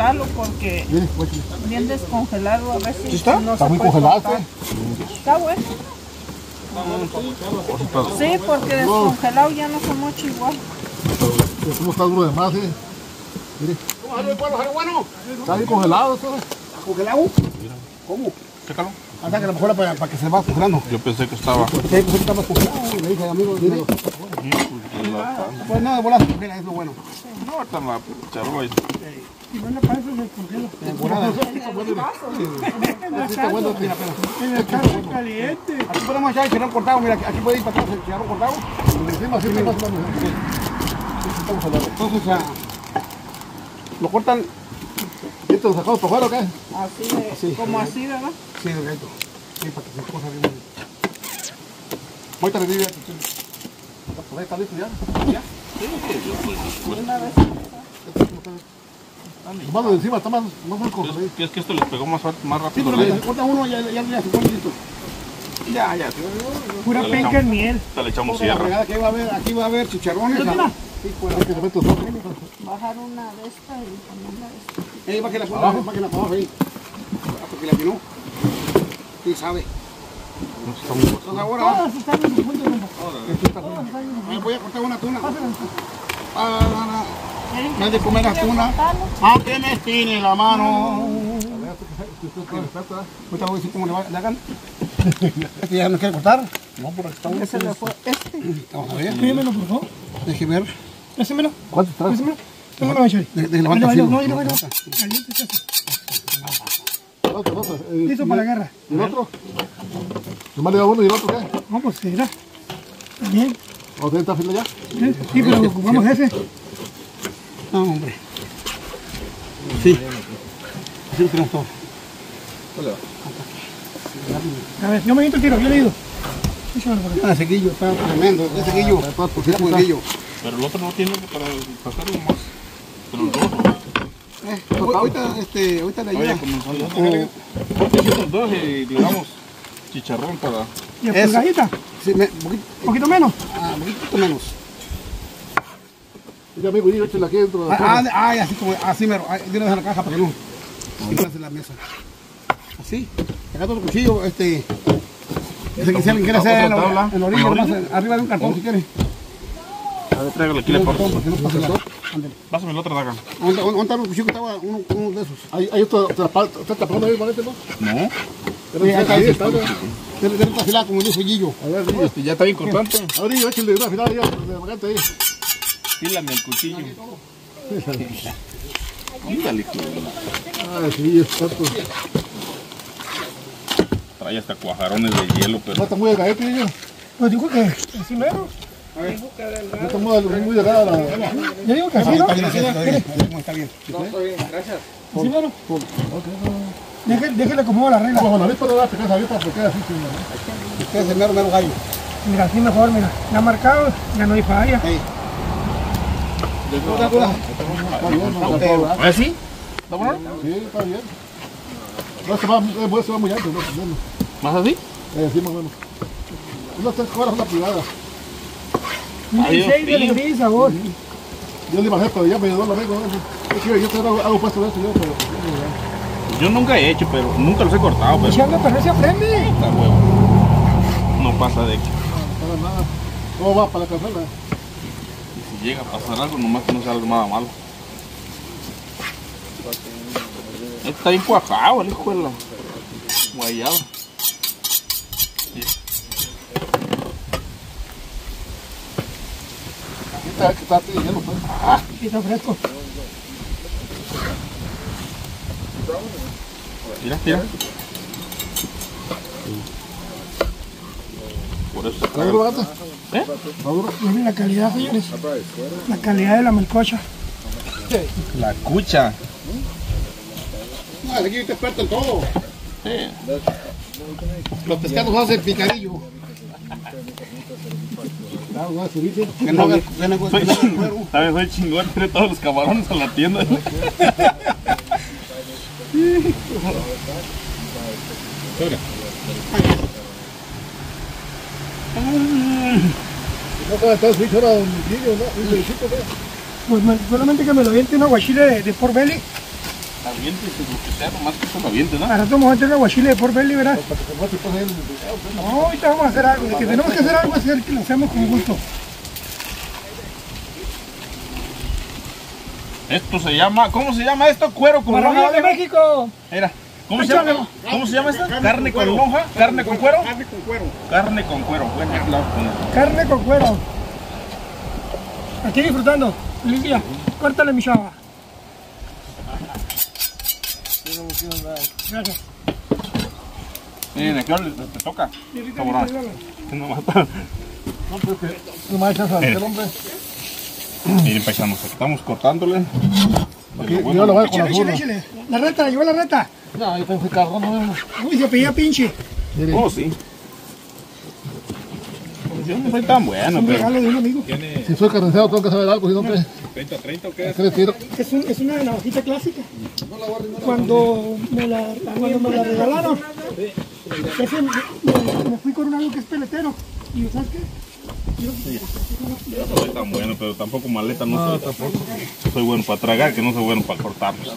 cortarlo porque bien descongelado a ver si está. no Está se muy puede congelado. cortar. Está bueno. Sí, porque descongelado ya no se mocha igual. ¿Cómo está duro de más? Mire. Bueno. Está bien congelado. ¿Congelado? ¿Cómo? Chécalo. Hasta que la mejora para que se va congelando. Yo pensé que estaba. Sí, pues está más congelado. Le dije, amigo, mire. Pues no, de volar se congela, es lo bueno. No, ahorita en la charola. Y bueno, para eso se congela. De volada. Está bueno, tiene la pena. En el carro caliente. Aquí podemos echar el chicharrón cortado, mira, aquí puede ir para atrás el chicharrón cortado. Y encima sí, más o menos. Entonces, lo cortan. ¿Y esto lo sacamos para afuera o qué? Así, como así, ¿verdad? Sí, delgadito. Sí, para que se cosa bien. Ahorita le digo. Pues ahí está listo ya. ¿Ya? Una vez. Mano de encima está más fresco. Es que esto les pegó más Sí, rápido. pero le corta uno ya se pone listo. Ya. Pura penca en miel. Ahorita le echamos Toda la sierra. fregada que aquí va a haber chicharrones. Sí, pues. Hay que se mete los ojos. Bajar una de estas y ponerla de esta. Ahí bájela para abajo, bájela para abajo ahí. Porque la llenó. Sí, sabe. Entonces ahora Todas están en su punto de rumbo. voy a cortar una tuna. No hay de comer la tuna. Aunque me estire la mano. Ahorita voy a decir cómo le hagan. ¿Este ya no quiere cortar? No, por aquí está Ese le fue este. Vamos a ver. Pídemelo, por favor. Deje ver. Désemelo. ¿Cuántos traes? Désemelo. Déjame a echar. Deje levantar así. No, caliente es este. Listo para la guerra. ¿Y el otro? ¿Nomás le da uno y el otro qué? No, pues será. También. ¿O usted está fila ya? Sí, pero ocupamos ese. No, hombre. Sí. Así lo tenemos todo. A ver, yo me quito el tiro, yo le digo. Ah, sequillo, está tremendo. Es sequillo. Mira con sequillo. Pero el otro no tiene para pasarlo más. Pero los dos. Ahorita le ayuda. Vaya comenzando. Hicimos dos y digamos chicharrón para. ¿Y el pulgadita? Sí, ¿Poquito menos? un poquito menos. Ya amigo, y échale aquí dentro de la Ay, así como, así mero. De una vez a la caja para que no. Así hace la mesa. Así. Acá todo el cuchillo, Ese que si alguien quiere hacer en la orilla, más arriba de un cartón si quiere. A ver, tráigale aquí le paso. Porque no pasa nada. Ándale. Pásame la otra daga. ¿Dónde está el cuchillo que estaba uno de esos? Hay otro, ¿está tapando ahí, Valente, no? No. Pero ahí está, ¿no? Dele una afilada como dijo Gillo. A ver, Rillo. Ya está bien cortante. A ver, Rillo, échale una afilada ya, de Valente ahí. Fílame el cuchillo. Ándale, Ay, sí, es tanto. trae hasta cuajarones de hielo, No pero está muy delgadito, Rillo. Pues digo que así mero. No está muy delgada la... Yo digo que así, ¿no? Está bien, está bien. Así mero. Déjele como la regla. Bueno, ahorita no da pequeñas abiertas porque queda así, sí. Usted es el mero gallo. Mira, así mejor, mira. Ya marcado, ya no hay falla. Ahí. a ver si. ¿Está bueno? Sí, está bien. No, se va muy alto, no. ¿Más así? Sí, más o menos. Unas 3 horas una privada. Un 16 de alegría y sabor. Yo le bajé, pero ya me ayudó la amigo. Yo te hago puesto de eso, yo, pero... Yo nunca he hecho, pero nunca los he cortado, pero Echando, pero se aprende. está huevo. No pasa de que Para nada. ¿Cómo va para la cazuela? si llega a pasar algo, nomás que no sea algo nada malo. Está bien cuajado el hijo de la guayaba. Aquí está hielo, pues. Y está fresco. Mira, mira. Por eso ¿Está duro, gata? ¿Eh? ¿Está duro? Miren la calidad, señores. La calidad de la melcocha. La cucha. No, aquí yo te experto en todo. Sí. Los pescados hacen picadillo. Ah, voy a subirse. Que no haga cuero. También soy chingón, trae todos los camarones a la tienda. No puede estar switch ahora un niño, ¿no? Un derechito, ¿no? Pues solamente que me lo aviente un aguachile de Port Belly. Aviéntese lo que sea, nomás que se lo aviente, ¿no? Ahora vamos a meter el aguachile por verle, ¿verdad? Para que se muestre pues ahí en el video. No, ahorita vamos a hacer algo. De que tenemos que hacer algo, hacer que lo hacemos con gusto. Esto se llama, ¿cómo se llama esto? Cuero con lonja. ¡Maravilla de México! Mira, ¿cómo se llama? ¿Cómo se llama esto? Carne con lonja, carne con cuero. Carne con cuero. Carne con cuero. Bueno, claro. Carne con cuero. Aquí disfrutando. Feliz día. Córtale mi chava. Gracias. Miren, aquí te toca. Favorable. No mata. No, pero que no me echas a hacer, hombre. Miren, paisanos, aquí estamos cortándole. Aquí, yo lo voy con la Échale, burra. échale. La reta, lleva la reta. No, ahí tengo ese carro, no. Uy, se pedía pinche. Mire, Oh, sí. Yo no soy tan bueno, Un pero... regalo de un amigo. si soy carnicero tengo que saber algo, si no que... 30 o qué? ¿Qué le tiro? Es una navajita clásica. Cuando me la regalaron, me fui con un amigo que es peletero. Y ¿sabes qué? Yo no soy tan bueno, pero tampoco maleta no soy. Tampoco. Soy bueno para tragar, que no soy bueno para cortarlos.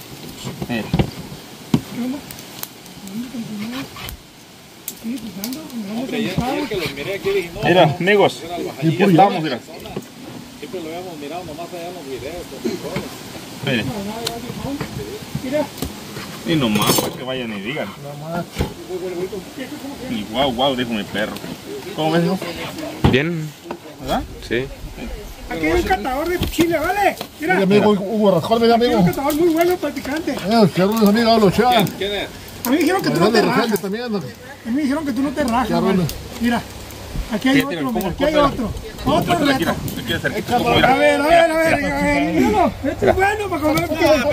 Mira, amigos, ya estamos, mira. Siempre lo habíamos mirado nomás allá en los videos. Mire. Y nomás para que vayan y digan. Y guau, dijo mi perro. ¿Cómo ves, hijo? Bien, ¿Verdad? sí. Aquí hay un catador de chile, ¿vale? Mira, Mire, amigo, Hugo Rascón, mire, aquí hay un amigo. catador muy bueno para el picante. Charrones, amigo, los chavos. ¿Quién es? A mí me dijeron que tú no te rajas. También, ¿no? A mí me dijeron que tú no te rajas, Charrones. ¿vale? Mira, aquí hay otro, mira, aquí hay otro. Otro reto. Aquí cerquita, A ver. Míralo, este es bueno para comer. A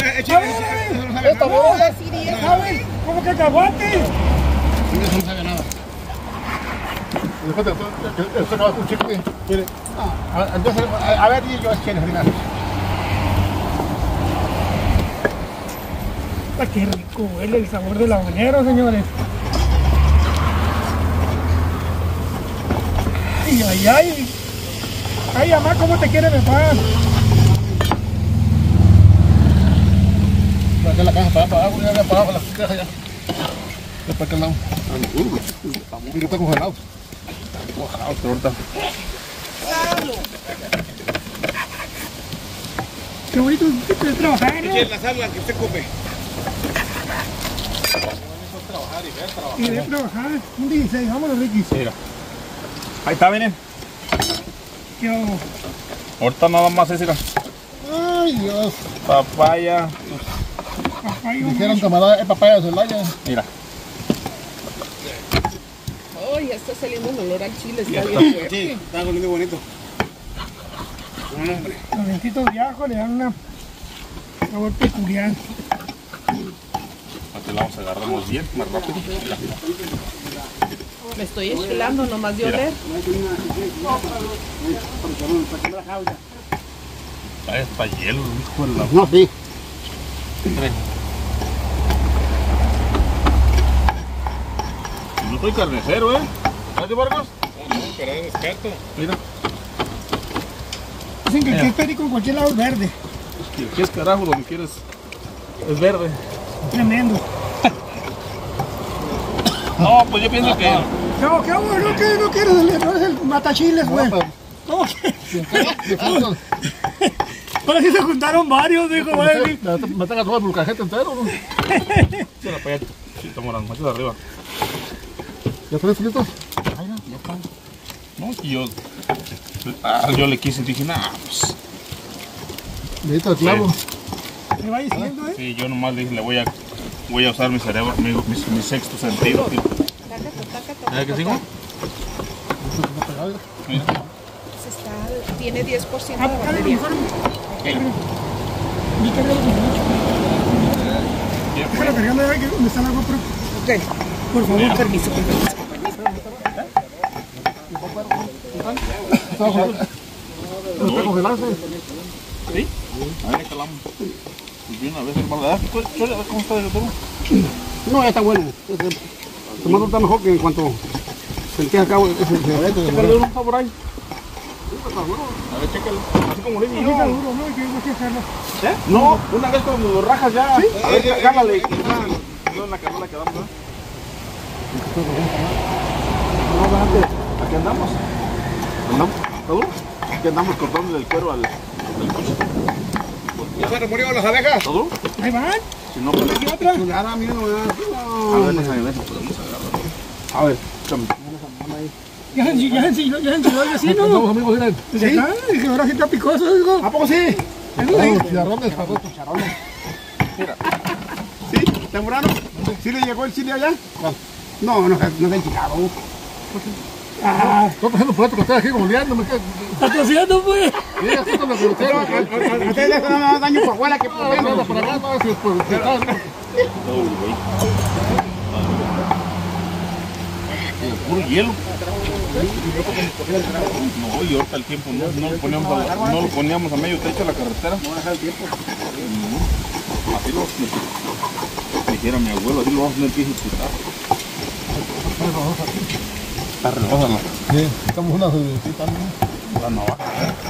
ver, ¿cómo que cacahuate? Eso no sabe nada. Después esto acaba un chicle. Mire. Entonces, a ver, yo es que Qué rico huele el sabor del habanero, señores. Ay. Ay, mamá, ¿cómo te quiere mi papá? Saca la caja para abajo, ya para abajo, la caja ya. Ya para aquel lado. Mira, está congelado. Ojalá, ahorita. Qué bonito es trabajar, ¿no? La sala que usted come. Y de trabajar. Un 16, vámonos, Ricky. Mira. Ahí está, miren. ¿Qué hago? Ahorita nada más es, mira. Ay, Dios. Papaya. Papaya, Dijeron camarada, es papaya de Celaya. Mira. Ay, ya está saliendo un olor al chile, está bien fuerte. Sí, está muy bonito. los dientitos de ajo le dan una sabor peculiar. Aquí la vamos a agarramos bien, más rápido. Mira. Me estoy esquilando nomás de oler. Está hielo, hijo de la... No, sí. No soy carnicero, ¿eh? ¿Sabes, Vargas? No, pero es experto. Mira. Dicen que el que es perico en cualquier lado es verde. ¿Qué es carajo lo que quieres? Es verde. Tremendo. No, pues yo pienso que... No, ¿qué hago? No, ¿qué? No quieres el matachiles, güey. ¿Cómo que? Ahora sí se juntaron varios, dijo, güey. Me tenga todo el bulcajete entero, ¿no? Mira, para allá. Sí, está morando. Más de arriba. ¿Ya están listos? No, y yo le quise y dije, nah, pues... Necesito el clavo. Me va diciendo, ¿eh? Sí, yo nomás dije, le voy a usar mi cerebro, mi sexto sentido, tío. ¿Sabes qué digo? Mira. Tiene 10% de Ah, dale, batería. mejor. Vi cargado con mucho. Déjalo cargando ahí que donde está la GoPro. Ok, Por favor. permiso. ¿Está congelado? ¿Sí? Ahí calamos. Y una vez, hermano, a ver cómo está el todo. No, ya está bueno. Tomando está mejor que en cuanto sentí acá ese cigarete. ¿Te perdió un sabor ahí? A ver, chécalo. Así como le Sí, digo está yo. duro, ¿no? Hay que hacerlo. ¿Eh? No, una vez cuando lo rajas ya. A ver, gánale. No, en la carola que vamos, ¿no? No, adelante. Aquí andamos. ¿Andamos? ¿Está duro? Aquí andamos cortándole el cuero al coche. ¿Ya se murieron las abejas? ¿Está duro? Ahí van. Si no, pues... ¿Y otra? Chulada, miren nomás. A ver, no podemos agarrarlo. A ver, échame. Ya se enchiló el vecino. Somos amigos, miren. ¿Sí? Que ahora sí está picoso, digo. ¿A poco sí? Chicharrones para dos. ¿Sí? ¿Temprano? ¿Sí le llegó el chile allá? No, no está enchilado. Ah, Estoy pasando por otro costado aquí como liando, me quedo. está tosiendo, pues. Sí, así con la pelotera. A ustedes les da más daño por afuera que por No, dentro. no, para acá, no, si es por... Puro hielo. No, y ahorita el tiempo no lo poníamos a medio techo de la carretera. No dejar el tiempo. Así lo dijera mi abuelo, así lo vamos a tener que ejecutar. Sí, estamos una cervecita, ¿no? La navaja.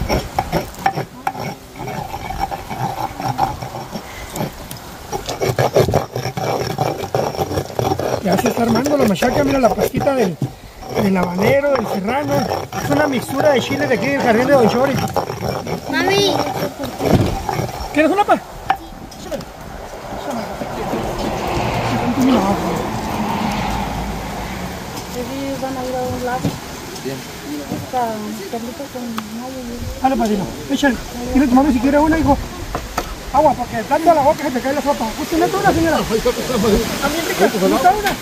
Ya se está armando la machaca, mira la pastita del habanero, del serrano. Es una mixtura de chile de aquí del jardín de Don Chori. Mami, ¿Quieres una pa? ellos van a ir a un lado. Bien. Carlita con nadie. Dale, padrino, échale. Dile a tu mami si quiere una, hijo. Agua, porque dando a la boca se te cae la sopa. ¿Usted neta una, señora? También rica. ¿Gusta una?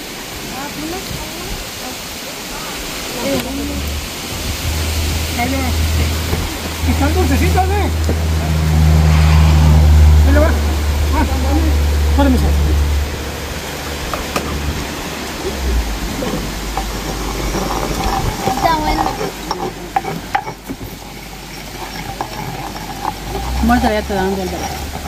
Ahí le va. Están dulcecitas, ¿eh? Ahí le va. Párame, señor. Está bueno. Muerta ya te dan del bebé.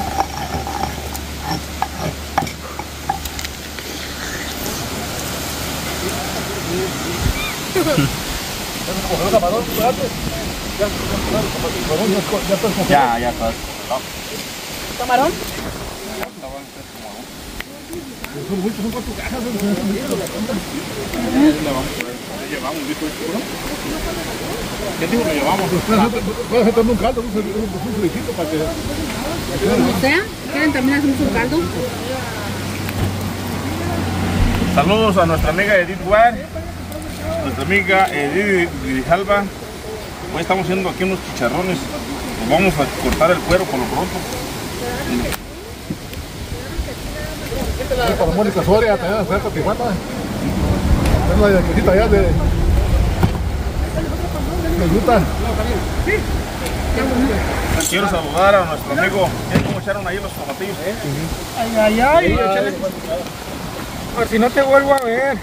Ya está. ¿Camarón? ¿Qué tipo lo llevamos? Puedes hacerme un caldo, un fricito para que... Como sea, ¿quieren terminar haciendo un caldo? Saludos a nuestra amiga Edith Ware, nuestra amiga Edith Grijalva. Hoy estamos haciendo aquí unos chicharrones. Nos vamos a cortar el cuero por lo pronto. Para Mónica Soria, también cerca de Tijuana. Es la yaquecita allá de Utah. Quiero saludar a nuestro amigo. ¿Cómo echaron ahí los tomatillos? Ay, ay, ay. Échale. Por si no te vuelvo a ver.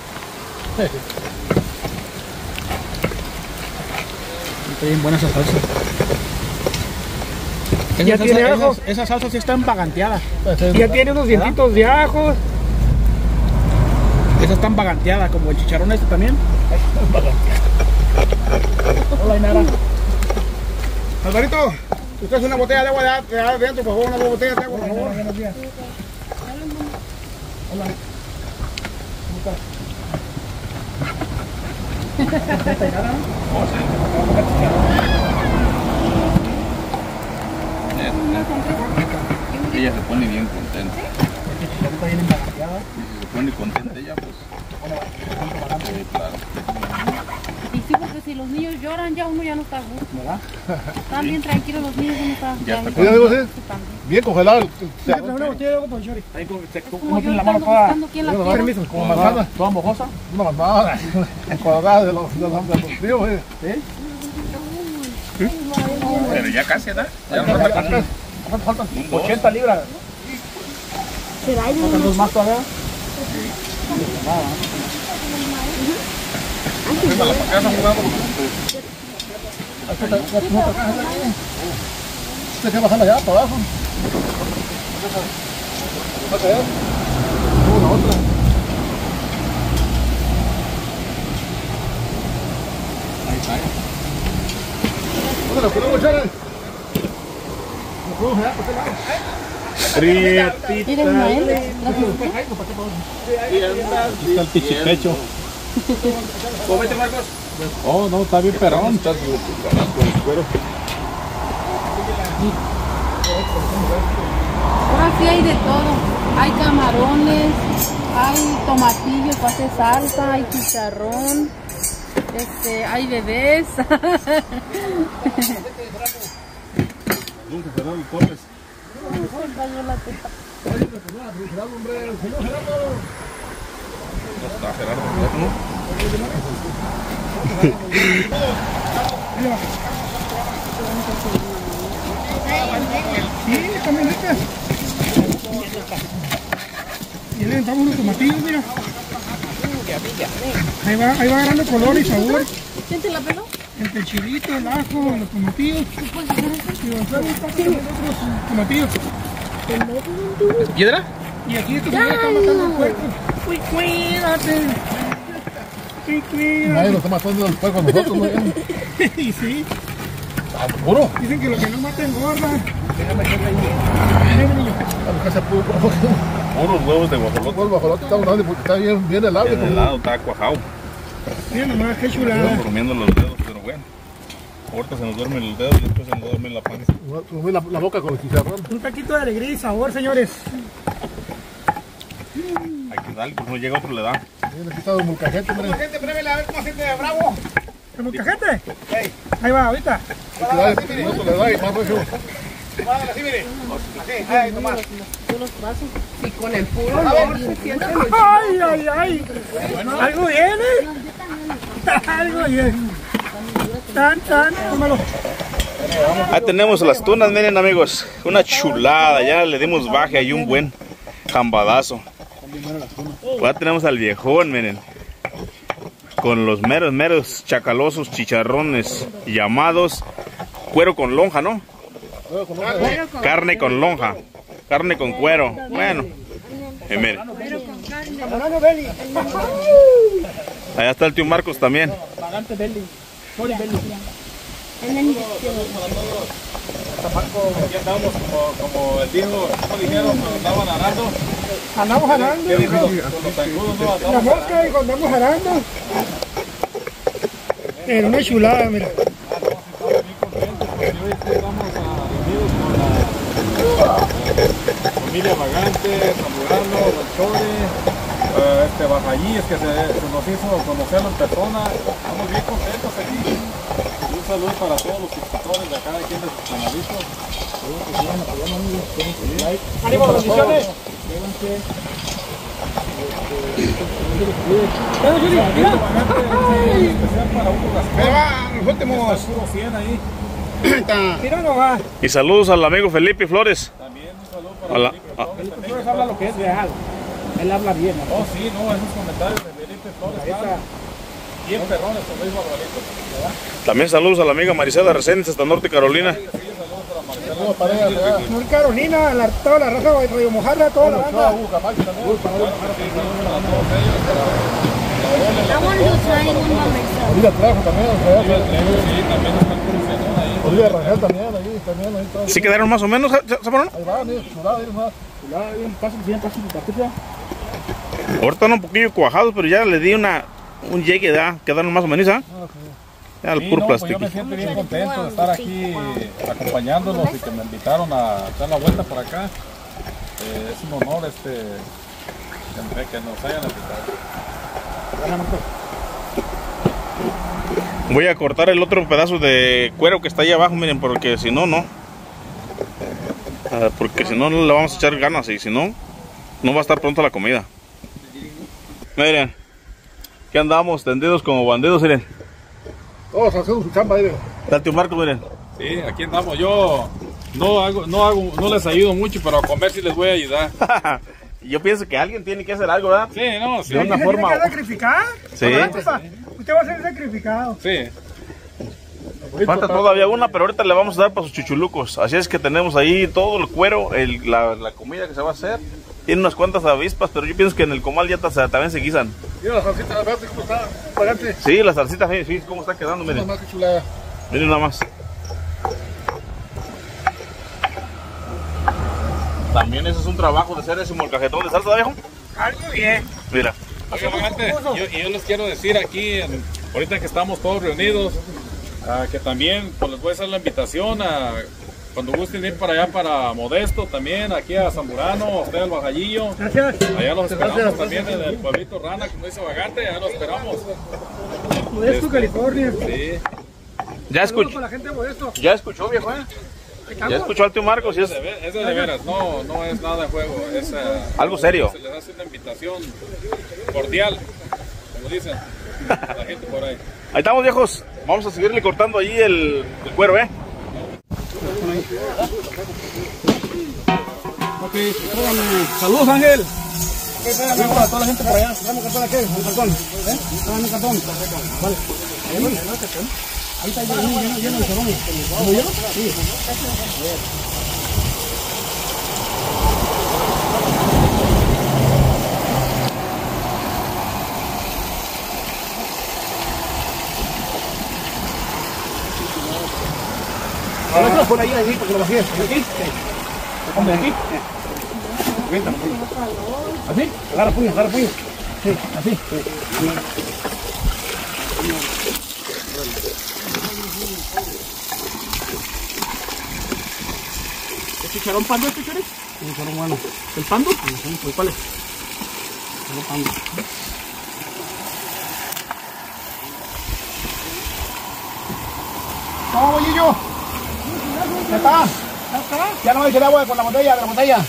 Está bien buena esa salsa. Ya tiene ajo. Esa salsa sí está empaganteada. Ya tiene unos dientitos de ajo. Esa está empaganteada, como el chicharrón este también. Hola, Inara. Alvarito, usted es una botella de agua de adentro, por favor, una botella de agua, por favor. Buenos días. Ella se pone bien contenta. Si se pone contenta ella, pues. Sí, claro. Y sí, porque si los niños lloran, ya uno ya no está a gusto. Están bien tranquilos los niños, uno está... Ya está Ya digo, sí, bien congelado. Una botella de agua para el Chori. Como yo estando buscando quién la quiere. Permiso, como manzana. ¿Toda mojosa? Una manzana. Colorada de los fríos, Pero ya casi, ¿verdad? Ya no falta Faltan 80 libras. Faltan dos más todavía. Hay que bajarla allá para abajo. Va a caer. La otra. Ahí está. lo podemos echar. Prietita. Miren, Mael. Está el pichipecho. Cómete, Marcos. Oh, no, está bien perrón. Ahora sí hay de todo. Hay camarones, hay tomatillos para hacer salsa, hay chicharrón, hay bebés. Nunca Gerardo Torres. No está Gerardo, ¿no? Sí, camioneta. Y le entramos unos tomatillos, mira. Ahí va agarrando color y sabor. ¿Quién te la peló? Entre el chilito, el ajo, los tomatillos. Y los otros tomatillos. ¿Es piedra? Y aquí esto se está matando el puerco. Uy, cuídate. Uy, Nadie cuídate. nos está matando el puerco a nosotros, ¿no? Y sí, ¿Seguro? dicen que lo que no mata engorda. A buscar ese puro Puros huevos de guajolote. el guajolote está grande porque está bien helado. El helado está cuajado. Mira nomás, qué Estamos chulada. comiendo los dedos, pero bueno. Ahorita se nos duermen los dedos y después se nos duerme la panza. La boca con el chicharrón. Un taquito de alegría y sabor, señores. Hay que darle, pues no llega otro le da. Viene aquí está un molcajete, hombre. Gente, pruébela a ver cómo siente de bravo. ¿El molcajete? Ahí va, ahorita. No le da y más recio. Así, mire. Así, ahí, tomás. Y con el puro Ay, ay, ay. ¿Algo viene? Algo viene. Tan, tómalo. Ahí tenemos las tunas, miren amigos. Una chulada, ya le dimos baje ahí un buen jambadazo. Ya tenemos al viejón, miren. Con los meros chacalosos chicharrones llamados cuero con lonja, ¿no? Carne con lonja. Carne con cuero. Bueno. Miren. Camarano Belly. Allá está el tío Marcos también. Pagante Belly. Sorry, Belly. Aquí andamos como el dijo, como dijeron, andaban arando. Andamos arando. Con los zancudos no La andamos. mosca, dijo, andamos arando. Pero una chulada, mira. Familia Vagante, Zamorano, Ranchores, Bajallís, que se nos hizo conocerlo en persona. Estamos bien contentos aquí. Y un saludo para todos los suscriptores de acá, de quienes están listos. ¡Ánimo, bendiciones! Especial para Hugo Gascón. Ahí va, los últimos. Puro 100 ahí. Mira nomás. Y saludos al amigo Felipe Flores. También un saludo A para la- Felipe a- Flores. También. Flores habla lo que es real. Él habla bien. Oh, sí, no, esos comentarios de Felipe Flores están bien perrones, son muy barbaritos. También saludos a la amiga Marisela Reséndez hasta Norte Carolina. No, pareja, ya. Nur Carolina, toda la raza de Radio Mojarra, toda la banda. Camacho también. Olivia Trejo también. Olivia Rangel también, ahí está. ¿Sí quedaron más o menos, Zamarón? Ahí va, mira, chulada, ahí más. Ahorita están un poquillo cuajados, pero ya le di un llegue, ¿verdad? Quedaron más o menos, ¿ah? Ya el Sí, puro no, pues plástico. yo me siento bien contento de estar aquí acompañándolos y que me invitaron a dar la vuelta por acá. Es un honor que nos hayan invitado. Voy a cortar el otro pedazo de cuero que está ahí abajo, miren, porque si no, no. Porque si no, no le vamos a echar ganas y si no, no va a estar pronto la comida. Miren, que andamos tendidos como bandidos, miren. Todos haciendo su chamba ahí. Está el tío Marco, miren. Sí, aquí andamos. Yo no les ayudo mucho, pero a comer sí les voy a ayudar. Yo pienso que alguien tiene que hacer algo, ¿verdad? Sí, no, sí. De una forma. ¿Usted sacrificar? Sí. Usted va a ser sacrificado. Sí. Falta todavía una, pero ahorita le vamos a dar para sus chuchulucos. Así es que tenemos ahí todo el cuero, la comida que se va a hacer. Tiene unas cuantas avispas, pero yo pienso que en el comal ya también se guisan. Mira la salsita, la verdad, cómo está. Pagante. Sí, la salsita, sí, cómo está quedando, miren. Más que chulada. Miren nada más. También ese es un trabajo de hacer ese molcajetón de salsa, viejo. Algo bien. Mira. Oiga, gente, yo les quiero decir aquí, ahorita que estamos todos reunidos, que también pues, les voy a hacer la invitación a cuando gusten ir para allá, para Modesto, también aquí a Zamorano, a usted al Bajallillo. Gracias. Allá los esperamos también en el pueblito Rana, como dice Bagante, allá los esperamos. Modesto, California. Sí. Ya Saludos para la gente de Modesto. Ya escuchó, viejo, Ya escuchó al tío Marcos y es Es de veras, no es nada de juego, es algo serio. se les hace una invitación cordial, como dicen la gente por ahí. Ahí estamos, viejos. Vamos a seguirle cortando ahí el cuero, Ok, saludos, Ángel. Saludos para toda la gente por allá. Vamos a cantar aquí, un cartón. Dame un cartón. Vale. Ahí está lleno de chorrones. ¿Cómo lleno? Sí. Ahora por ahí, para que lo vacíes. ¿Aquí? Ponme aquí. Venta. ¿Así? Agarra puño, agarra puño. Sí, así. ¿Es chicharrón pando este, Chores? Un chicharrón bueno. ¿El pando? Sí, pues ¿cuál es? El pando. ¿Cómo, bollillo? ¿Ya está? Ya no me eché el agua con la botella, de la botella.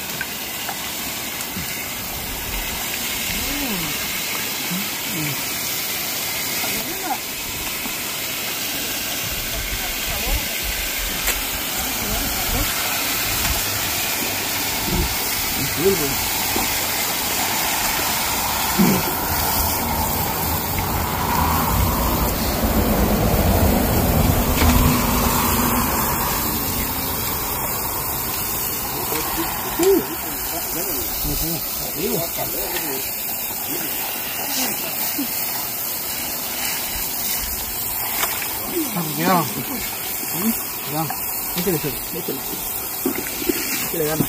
Ya. Ya. Échale. Échale gana.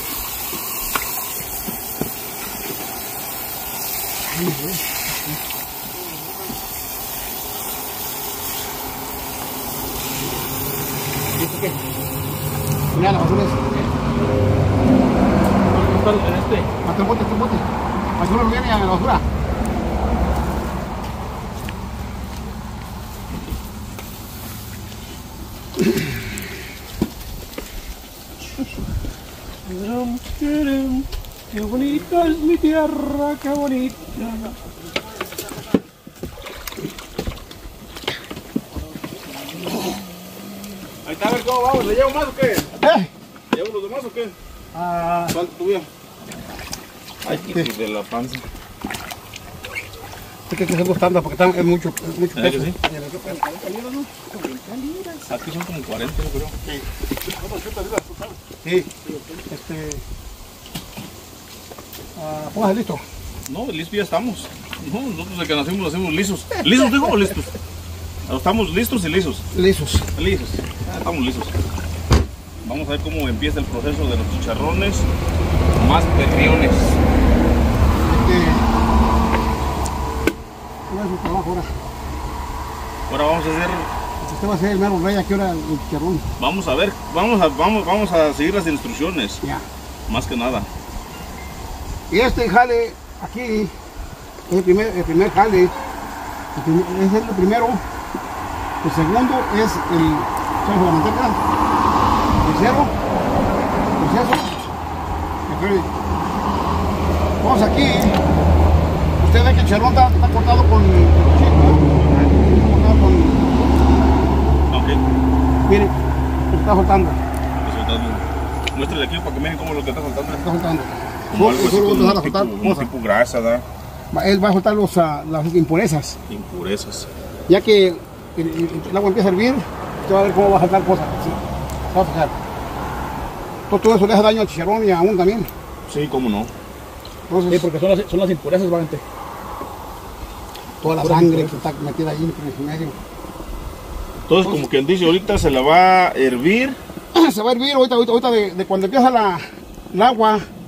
¿Qué? Mira la basura es. En este. Hasta el bote. Basura no viene a la basura. Qué bonita es mi tierra, qué bonita. Ahí está, a ver cómo vamos. ¿Le llevo más o qué? ¿Le llevo los demás o qué? ¿Cuánto tuvieron? Ay, hijos de la panza. Es que hay que hacerlo estándar porque es mucho peso. ¿Que sí? Aquí son como 40, yo creo. Sí. Póngase listo. No, listo ya estamos. No, nosotros de que nacimos lo hacemos lisos. ¿Lisos dijo o listos? Estamos listos y lisos. Lisos. Lisos. Estamos lisos. Vamos a ver cómo empieza el proceso de los chicharrones más perriones. No es un trabajo ahora. Ahora vamos a hacer. Usted va a ser el mero rey aquí ahora el chicharrón. Vamos a ver, vamos a seguir las instrucciones. Ya. Más que nada. Y este jale aquí es el primer jale. Es el primero. El segundo es el de la manteca. Tercero, proceso. Vamos aquí. Usted ve que el chicharrón está cortado con Ok. Mire, está soltando. Muéstrale aquí para que miren cómo lo que está soltando. Está soltando. Como algo así, Solo como dejar un soltar tipo, un cosas. tipo grasa, ¿da? Él va a soltar las impurezas. Impurezas. Ya que el agua empieza a hervir, usted va a ver cómo va a saltar cosas. ¿Sí? Se va a fijar. Todo eso le hace daño al chicharrón y a uno también. Sí, cómo no. Entonces, Sí, porque son las impurezas, obviamente. toda la sangre que está metida ahí en medio. Entonces, como quien dice, ahorita se la va a hervir. Se va a hervir ahorita de cuando empieza el agua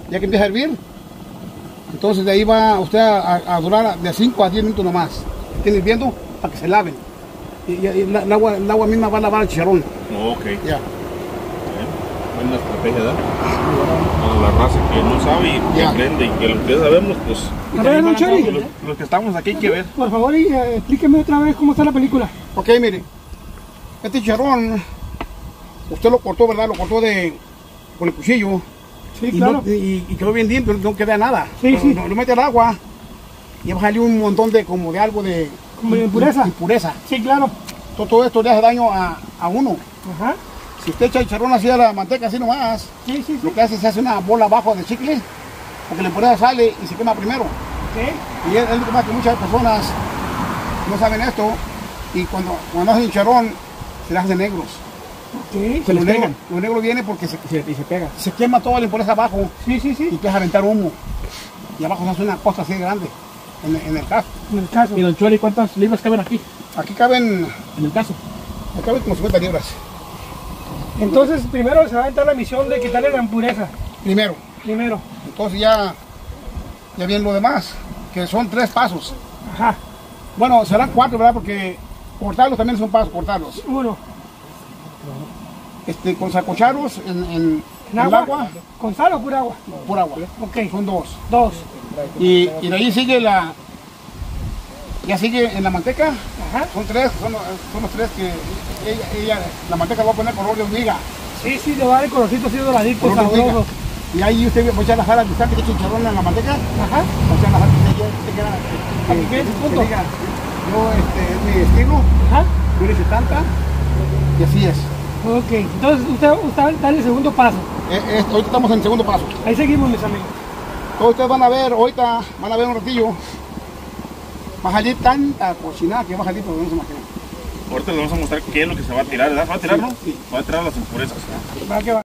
Ya que empieza a hervir, entonces de ahí va usted a durar de 5 a 10 minutos nomás. Estén hirviendo para que se laven. Y el agua misma va a lavar el chicharrón. Ok. Ya. Buena estrategia, ¿verdad? A la raza que no sabe y que aprende y que lo que sabemos, pues. A ver, don Chori, Los que estamos aquí hay que ver. por favor, explíqueme otra vez cómo está la película. Ok, mire. Este chicharrón, usted lo cortó, ¿verdad? Lo cortó con el cuchillo. Sí, Y, claro. y quedó bien limpio, no queda nada. Sí, sí. Lo mete al agua y va a salir un montón de algo de Como de impureza. impureza. Sí, claro. Todo esto le hace daño a uno. Ajá. Si usted echa el chicharrón así a la manteca, así nomás, Sí, sí, sí. lo que hace se hace una bola abajo de chicle, porque la impureza sale y se quema primero. Ok. Y es lo que pasa que muchas personas no saben esto y cuando hacen chicharrón se las hacen negros. Ok. Lo negro viene porque se pega. Se quema toda la impureza abajo Sí, sí, y sí. empieza a aventar humo. Y abajo se hace una cosa así grande en el caso. En el caso. Y don Chori, ¿cuántas libras caben aquí? Aquí caben En el caso. como 50 libras. Entonces, primero se va a entrar la misión de quitarle la impureza. Primero. Primero. Entonces ya viene lo demás, que son 3 pasos. Ajá. Bueno, serán 4, ¿verdad? Porque cortarlos también son pasos, cortarlos. Uno. Con sacocharos en ¿En el agua, ¿Con sal o pura agua? por agua. Ok. Son 2. 2. Y de ahí sigue ya sigue en la manteca. Ajá. Son 3, son los 3 que la manteca va a poner color de hormiga. Sí, sí, le va a dar el colorcito así doradito, Color de hormiga. sabroso. Y ahí usted va a echar la sal, que eche chicharrón en la manteca. Ajá. Va a echar la sal que ¿A qué punto? diga, yo, es mi estilo, Ajá. yo le eché tanta, y así es. Ok. Entonces, usted está en el segundo paso. Ahorita estamos en el segundo paso. Ahí seguimos, mis amigos. Todos ustedes van a ver, ahorita van a ver un ratillo. Va a salir tanta cochinada que va a salir, pero no se imaginan. Ahorita les vamos a mostrar qué es lo que se va a tirar, ¿verdad? ¿Se va a tirar, no? Sí. Va a tirar las impurezas. Va que va.